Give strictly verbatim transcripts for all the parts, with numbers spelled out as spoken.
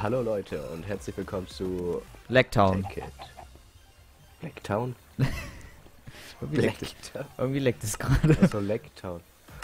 Hallo Leute und herzlich willkommen zu Lacktown. Take It. Blacktown? Irgendwie leckt, Blacktown? irgendwie leckt es gerade. Also Lacktown.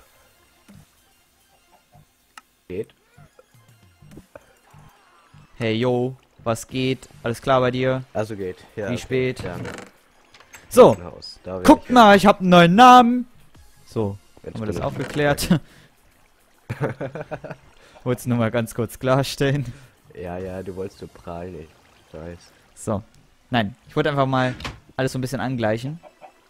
Geht? Hey yo, was geht? Alles klar bei dir? Also geht. Ja, Wie okay. spät? Ja, So, Haus. Da will guck ich mal, ich habe einen neuen Namen. So, Jetzt haben wir bin das ich- aufgeklärt. Wollt's nur mal ganz kurz klarstellen. Ja, ja, du wolltest so prahlen, ich weiß. So, nein, ich wollte einfach mal alles so ein bisschen angleichen.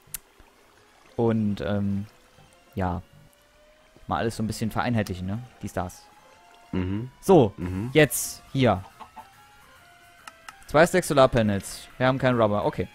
Und, ähm, ja, mal alles so ein bisschen vereinheitlichen, ne? Die Stars. Mhm. So, Mhm. jetzt hier. Zwei Stacks Solarpanels. Wir haben keinen Rubber. Okay.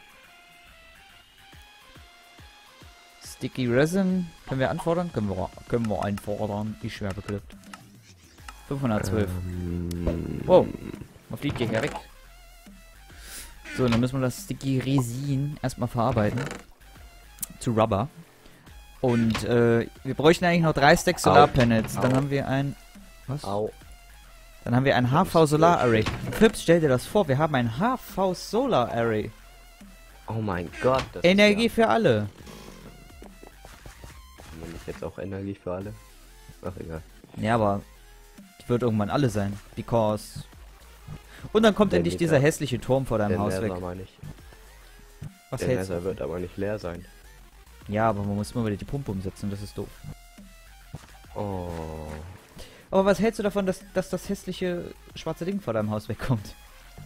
Sticky Resin. Können wir anfordern? Können wir, können wir einfordern. Ich schwer beglückt. fünfhundertzwölf. Ähm, Wow. Man fliegt hier weg. So, dann müssen wir das Sticky Resin erstmal verarbeiten. Zu Rubber. Und äh, wir bräuchten eigentlich noch drei Stacks Solarpanels. Dann Au. haben wir ein... Was? Au. Dann haben wir ein H V Solar Array. Flips, stell dir das vor, wir haben ein H V Solar Array. Oh mein Gott. Das Energie ist für alle. ja... Haben wir nicht jetzt auch Energie für alle? Ach, egal. Ja, aber die wird irgendwann alle sein. Because... Und dann kommt Der endlich Mieter. dieser hässliche Turm vor deinem Der Haus Nether weg. meine ich. Was Der hältst Nether du? wird aber nicht leer sein. Ja, aber man muss immer wieder die Pumpe umsetzen, das ist doof. Oh. Aber was hältst du davon, dass, dass das hässliche schwarze Ding vor deinem Haus wegkommt?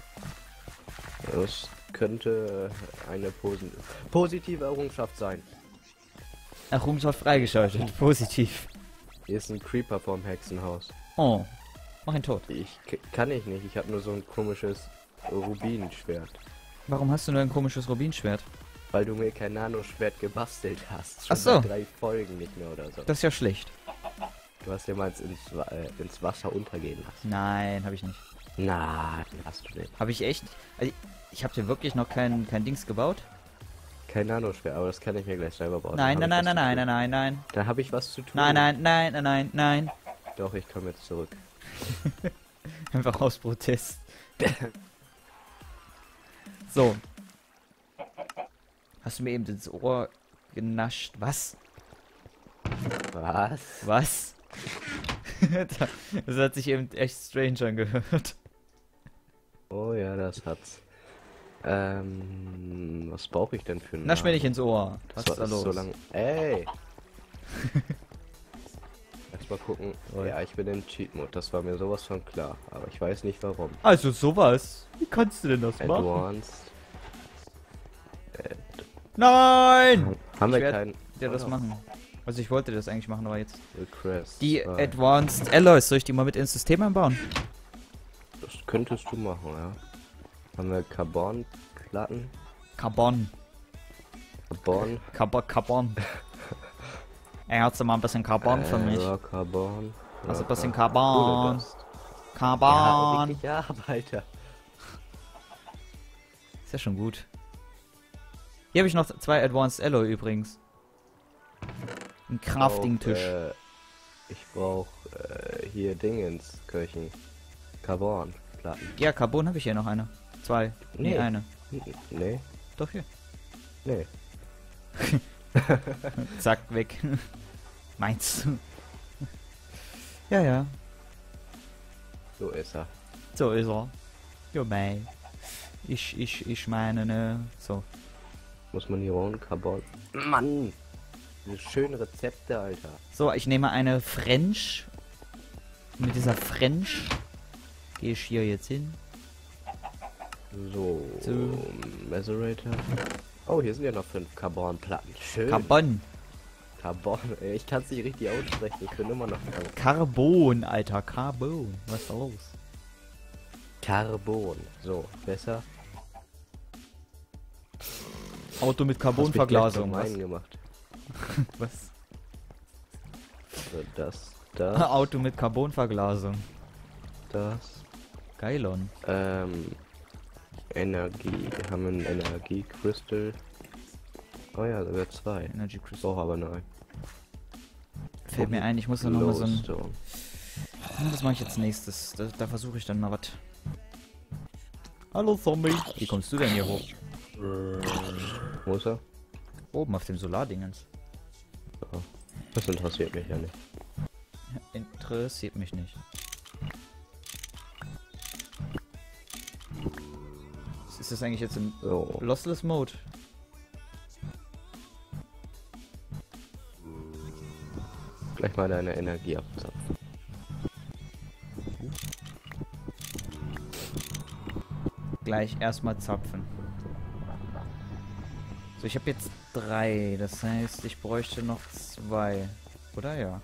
Das könnte eine posi positive Errungenschaft sein. Errungenschaft freigeschaltet. Positiv. Hier ist ein Creeper vorm Hexenhaus. Oh. Mach ihn tot. Ich k- kann ich nicht. Ich habe nur so ein komisches Rubinschwert. Warum hast du nur ein komisches Rubinschwert? Weil du mir kein Nanoschwert gebastelt hast. Ach so. seit drei Folgen nicht mehr oder so. Das ist ja schlecht. Du hast dir mal ins, Wa- äh, ins Wasser untergehen lassen. Nein, habe ich nicht. Nein, hast du nicht. Habe ich echt? Also, ich habe dir wirklich noch kein, kein Dings gebaut? Kein Nanoschwert, aber das kann ich mir gleich selber bauen. Nein, Da nein, hab nein, ich nein, was nein, zu nein, nein, nein. tun. Da habe ich was zu tun. Nein, nein, nein, nein, nein, nein. Doch, ich komme jetzt zurück. Einfach aus Protest. So. Hast du mir eben ins Ohr genascht? Was? Was? Was? Das hat sich eben echt strange angehört. Oh ja, das hat's. Ähm, was brauche ich denn für einen Nasch mir Namen? nicht ins Ohr. Was So- ist da los? So lang. Ey! Erstmal gucken. Oh. Ja, ich bin im Cheat-Mode. Das war mir sowas von klar. Aber ich weiß nicht warum. Also sowas. Wie kannst du denn das machen? Advanced. Nein! Haben Ich wir werd keinen. Ja, das Oh, machen. Also ich wollte das eigentlich machen, aber jetzt. Request. Die zwei. Advanced Alloys, soll ich die mal mit ins System einbauen? Das könntest du machen, ja. Haben wir Carbon-Platten? Carbon. Carbon. Carbon, Carbon. Ey, hast du mal ein bisschen Carbon für mich? Ja, Carbon. Also ein Ja, bisschen Car- Carbon. Kohledust. Ja, Carbon. richtig Arbeiter. Ist ja schon gut. Hier habe ich noch zwei Advanced Alloy übrigens. Ein Crafting-Tisch. Äh, ich brauche äh, hier Dingens, Köchen. Carbon-Platten. Ja, Carbon habe ich hier noch eine. Zwei. Nee, Nee. eine. Nee, Doch hier. nee. Zack, weg. Meinst du? Ja, ja. So ist er. So ist er. Jo, mei. Ich, ich, ich meine, ne. So. Muss man hier holen, Carbon. Mann! Diese schönen Rezepte, Alter. So, ich nehme eine French. Mit dieser French gehe ich hier jetzt hin. So, So. Macerator. Oh, hier sind ja noch fünf Carbon-Platten. Schön. Carbon. Carbon. Ey, ich kann es nicht richtig aussprechen. Ich bin immer noch krank. Carbon, Alter. Carbon. Was ist da los? Carbon. So, besser. Auto mit Hast mich Carbonverglasung. gleich Was? zum Weinen gemacht. Was? So, das, das, Auto mit Carbonverglasung. das. Geilon. Ähm, Energie. Wir haben einen Energiekristall. Oh ja, sogar zwei. Energy Ich Crystal. brauche aber nur ein. Fällt mir ein, ich muss dann noch mal so ein... Glowstone. Das mache ich jetzt nächstes. Da, da versuche ich dann mal was. Hallo Zombie. Wie kommst du denn hier hoch? Wo ist er? Oben auf dem Solardingens. Ja. Das interessiert mich ja nicht. Interessiert mich nicht. Ist das eigentlich jetzt im So. Lossless Mode? Gleich mal deine Energie abzapfen. Gleich erstmal zapfen. So, ich habe jetzt drei. Das heißt, ich bräuchte noch zwei. Oder ja?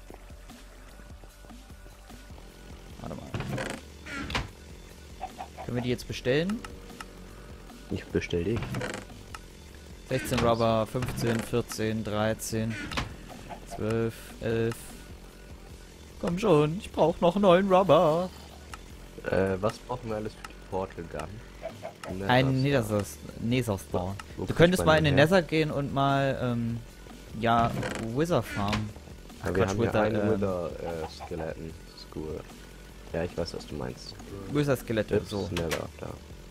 Warte mal. Können wir die jetzt bestellen? Ich bestell dich. sechzehn Rubber, fünfzehn, vierzehn, dreizehn, zwölf, elf. Komm schon, ich brauche noch neun Rubber. Äh, was brauchen wir alles für die Portal Gun? Ne, Ein das- Nether-Spawn. Wo Du kriegt könntest man mal in den den her? Nether gehen und mal, ähm, ja, Wither farmen. Ja, wir Quatsch, haben hier Wither, einen ähm, Wither äh, Skeleton School. Ja, ich weiß, was du meinst. Wither-Skelette, Jetzt so. schneller da.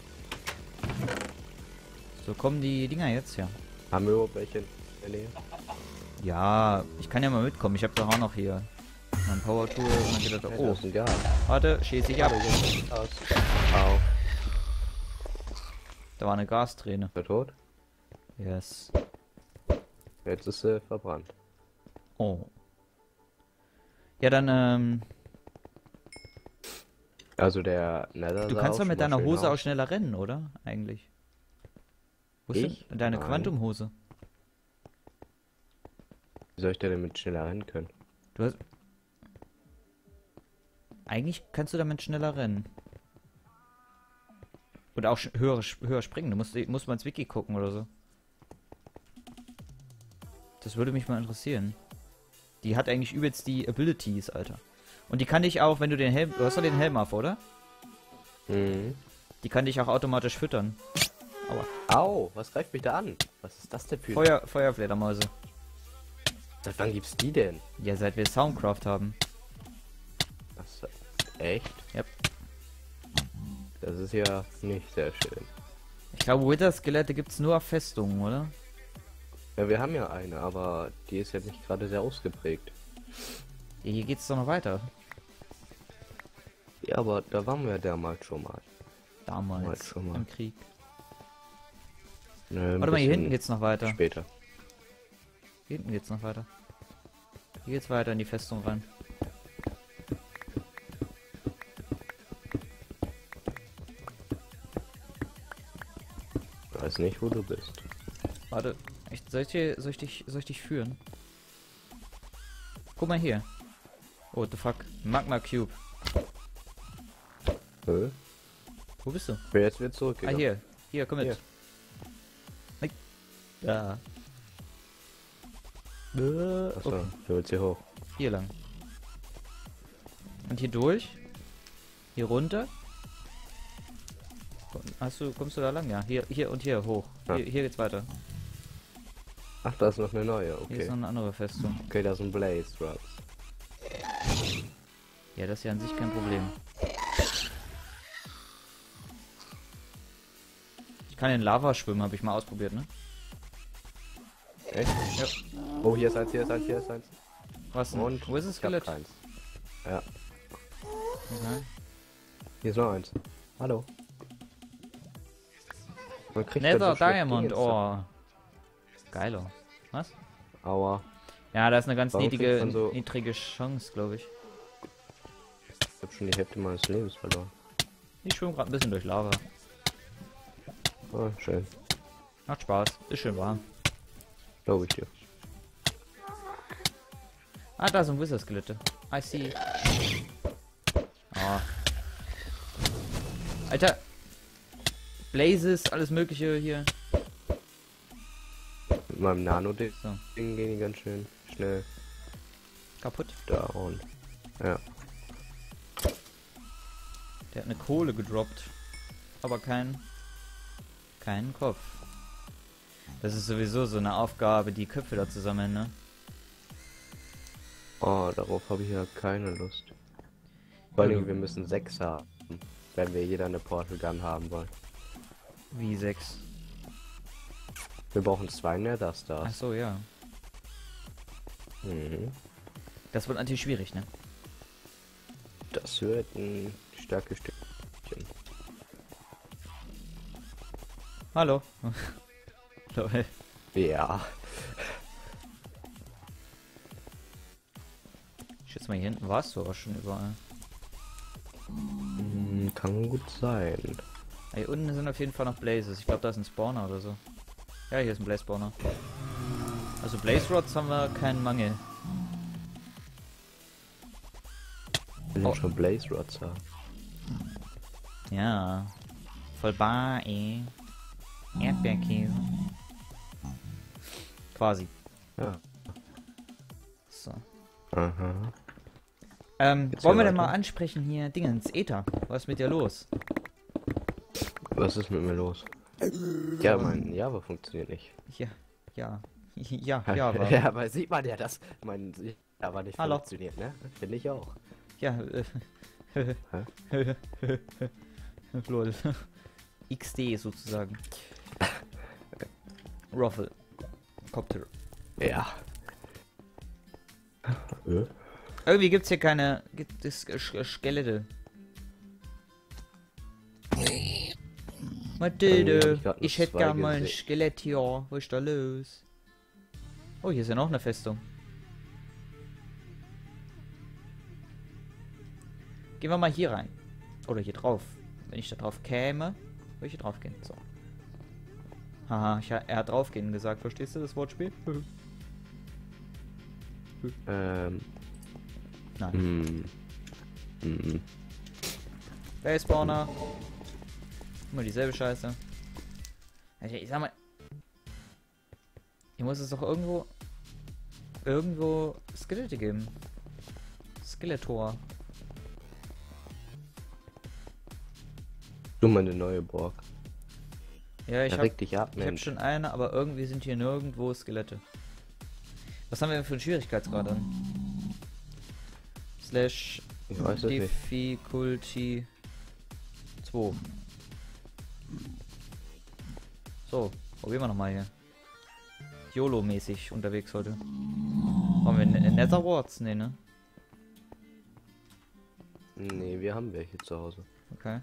So kommen die Dinger jetzt, ja. Haben wir überhaupt welche in der Nähe? Ja, ich kann ja mal mitkommen. Ich habe doch auch noch hier mein Power Tool und dann geht das. Ja, Oh, das ist ein Gas. warte, schieße ich ab. Gas. Au. Da war eine Gasträne. Ist er tot? Yes. Jetzt ist sie verbrannt. Oh. Ja, dann, ähm, Also der Nether. du sah kannst auch doch mit schon mal deiner schön Hose auch aus. schneller rennen, oder? Eigentlich. Wo ist Ich? denn deine Nein. Quantumhose? Wie soll ich denn damit schneller rennen können? Du hast. Eigentlich kannst du damit schneller rennen. Oder auch sch- höher, höher springen. Du musst, musst mal ins Wiki gucken oder so. Das würde mich mal interessieren. Die hat eigentlich übelst die Abilities, Alter. Und die kann dich auch, wenn du den Helm. Du hast doch den Helm auf, oder? Mhm. Die kann dich auch automatisch füttern. Aua. Au, was greift mich da an? Was ist das denn für... Feuer, Feuerfledermäuse. Seit wann gibt's die denn? Ja, seit wir Soundcraft haben. Was, echt? Yep. Das ist ja nicht sehr schön. Ich glaube, Wither-Skelette gibt's nur auf Festungen, oder? Ja, wir haben ja eine, aber die ist ja nicht gerade sehr ausgeprägt. Ja, hier geht's doch noch weiter. Ja, aber da waren wir damals schon mal. Damals. Mal schon mal. Im Krieg. Ne, ein Warte mal, hier hinten bisschen geht's noch weiter. Später. Hier hinten geht's noch weiter. Hier geht's weiter in die Festung rein. Weiß nicht, wo du bist. Warte, ich, soll, ich dir, soll, ich dich, soll ich dich führen? Guck mal hier. Oh, what the fuck? Magma Cube. Hä? Wo bist du? Ich bin jetzt wieder Ah, zurückgegangen. hier. Hier, komm mit. Hier. Nein. Da. Äh, Achso, okay. du willst hier hoch. Hier lang. Und hier durch. Hier runter. Hast du, kommst du da lang? Ja, hier, hier und hier hoch. Ja. Hier, hier geht's weiter. Ach, da ist noch eine neue, Hier ist okay. noch eine andere Festung. Okay, da ist ein Blaze Drops. Ja, das ist ja an sich kein Problem. Ich kann in Lava schwimmen, habe ich mal ausprobiert, ne? Echt? Ja. Oh, hier ist eins, hier ist eins, hier ist eins. Was denn? Und Wo ist das ich hab Skelett? keins. Ja, Okay. hier ist noch eins. Hallo. Man kriegt Nether dann so schlecht Diamond, Dinge. oh. Geiler. Was? Aua. Ja, da ist eine ganz Warum niedrige, kriegt man so- niedrige Chance, glaube ich. Ich hab schon die Hälfte meines Lebens verloren. Ich schwimme gerade ein bisschen durch Lava. Oh, schön. Macht Spaß. Ist schön warm. Glaube ich dir. Ah, da sind Wizard-Skelette. I see. Ah. Alter. Blazes, alles mögliche hier. Mit meinem Nano-Ding So. gehen die ganz schön schnell Kaputt. down. Ja. Der hat eine Kohle gedroppt. Aber kein... keinen Kopf. Das ist sowieso so eine Aufgabe, die Köpfe da zu sammeln, ne? Oh, darauf habe ich ja keine Lust. Vor allem, Ja, wir müssen sechs haben, wenn wir jeder eine Portal Gun haben wollen. Wie sechs? Wir brauchen zwei Nether Ach Stars. so, ja. Mhm. Das wird natürlich schwierig, ne? Das wird ein starkes Stückchen. Hallo. Lol. Ja. Ich schätze mal, hier hinten warst du auch schon überall. Hm, kann gut sein. Ah, hier unten sind auf jeden Fall noch Blazes. Ich glaube, da ist ein Spawner oder so. Ja, hier ist ein Blaze Spawner. Also Blaze Rods haben wir keinen Mangel. Wir Oh. schon Blaze Rods haben. Ja. Voll bar, ey. Erdbeerkäse. Quasi. Ja. So. Aha. Ähm, Geht's wollen wir hier denn mal weiter? ansprechen hier, Dingens, Ether, was ist mit dir los? Was ist mit mir los? Ja, mein Java funktioniert nicht. Ja, ja, ja, ja, war. Ja, aber sieht man ja, dass mein Java nicht Hallo. funktioniert, ne? Finde ich auch. Ja, äh, lol. X D sozusagen. Ruffle. Copter. Ja. Äh? Irgendwie gibt's hier keine, gibt es Sch Skelette. Irgendwie hab Mathilde, ich grad nur ich hätte zwei gern mal ein gesehen. Skelett hier. Was ist da los? Oh, hier ist ja noch eine Festung. Gehen wir mal hier rein. Oder hier drauf. Wenn ich da drauf käme, würde ich hier drauf gehen. So. Haha, ich, er hat draufgehen gesagt. Verstehst du das Wortspiel? Ähm. Nein. Hm. Hm. Base Spawner. Immer dieselbe Scheiße. Also ich sag mal. Hier muss es doch irgendwo. Irgendwo Skelette geben. Skeletor. Du meine neue Burg. Ja, ich Er hab, regt dich ab, ich hab Mensch. schon eine, aber irgendwie sind hier nirgendwo Skelette. Was haben wir denn für einen Schwierigkeitsgrad an? Slash Ich weiß es nicht. Difficulty zwei. So, probieren wir nochmal hier. YOLO-mäßig unterwegs heute. Haben wir ne- Nether Warts? Nee, ne? Nee, wir haben welche zu Hause. Okay.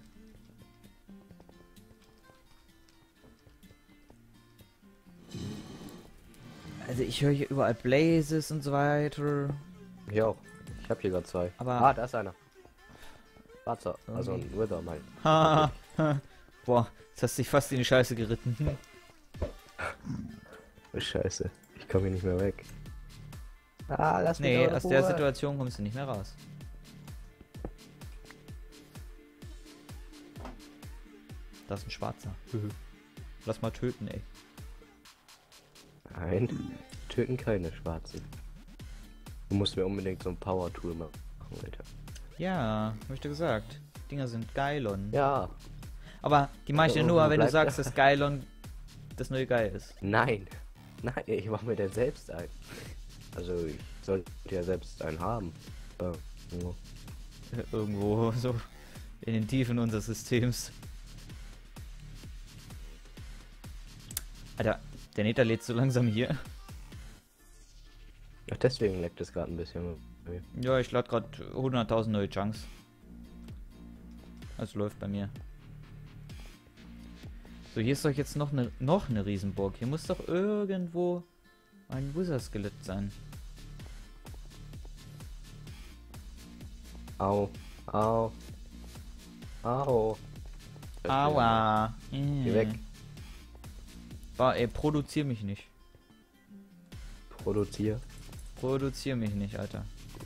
Also ich höre hier überall Blazes und so weiter. Ich auch. Ich habe hier gerade zwei. Aber- Ah, da ist einer. Warte, also ein Irgendwie. Wither mein. Ha, ha. Boah, jetzt hast du dich fast in die Scheiße geritten. Oh, Scheiße. Ich komme hier nicht mehr weg. Ah, lass mich Nee, in aus der Ruhe. Situation kommst du nicht mehr raus. Das ist ein Schwarzer. Lass mal töten, ey. Nein, töten keine Schwarzen. Du musst mir unbedingt so ein Power-Tool machen, Alter. Ja, hab ich dir gesagt. Dinger sind Geilon. Ja, Aber die mache ich ja Ja, nur, wo wenn du bleibt sagst, er? dass Geilon das neue Geil ist. nein. Nein, ich mache mir den selbst ein. Also, ich sollte ja selbst einen haben. Ja, so. Irgendwo so in den Tiefen unseres Systems. Alter, der Nether lädt so langsam hier. Ach, deswegen leckt es gerade ein bisschen. Ja, ich lade gerade hunderttausend neue Chunks. Also läuft bei mir. So, hier ist doch jetzt noch eine noch eine Riesenburg. Hier muss doch irgendwo ein Wither-Skelett sein. Au, au, au. Aua. Geh weg. Bah, ey, produzier mich nicht. Produzier. Produzier mich nicht, Alter.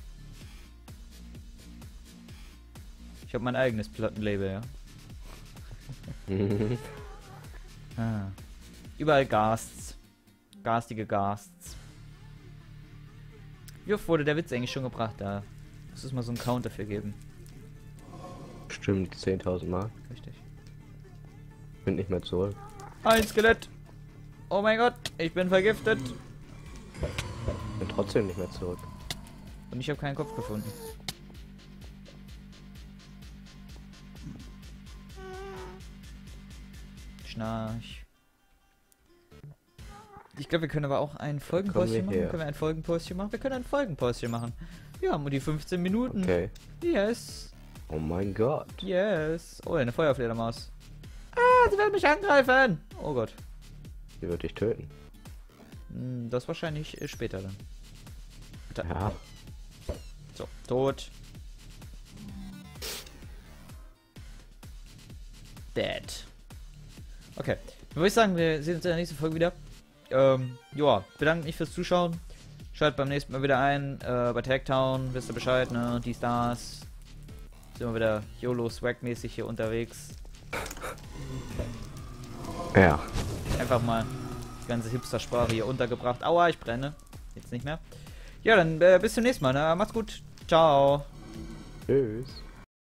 Ich habe mein eigenes Plattenlabel, ja. Ah. Überall Gasts. Garstige Gasts. Wie oft wurde der Witz eigentlich schon gebracht? Da muss es mal so einen Count dafür geben. Stimmt, zehntausend Mal. Richtig. Bin nicht mehr zurück. Ein Skelett! Oh mein Gott, ich bin vergiftet! Bin trotzdem nicht mehr zurück. Und ich habe keinen Kopf gefunden. Schnarch. Ich glaube, wir können aber auch ein Kommen Folgenpäuschen wir machen. her. Können wir ein Folgenpäuschen machen? Wir können ein Folgenpäuschen machen. Wir haben die fünfzehn Minuten. Okay. Yes. Oh mein Gott. Yes. Oh, eine Feuerfledermaus. Ah, sie will mich angreifen. Oh Gott. Sie wird dich töten. Hm, das wahrscheinlich äh, später dann. Da. Ja. So, tot. Dead. Okay. Dann würde ich sagen, wir sehen uns in der nächsten Folge wieder. Ähm, ja, bedanke mich fürs Zuschauen. Schaltet beim nächsten Mal wieder ein. Äh, bei Tagtown, wisst ihr Bescheid, ne? Die Stars. Sind wir wieder YOLO-Swag-mäßig hier unterwegs. Ja. Einfach mal die ganze Hipster-Sprache hier untergebracht. Aua, ich brenne. Jetzt nicht mehr. Ja, dann äh, bis zum nächsten Mal, ne? Macht's gut. Ciao. Tschüss.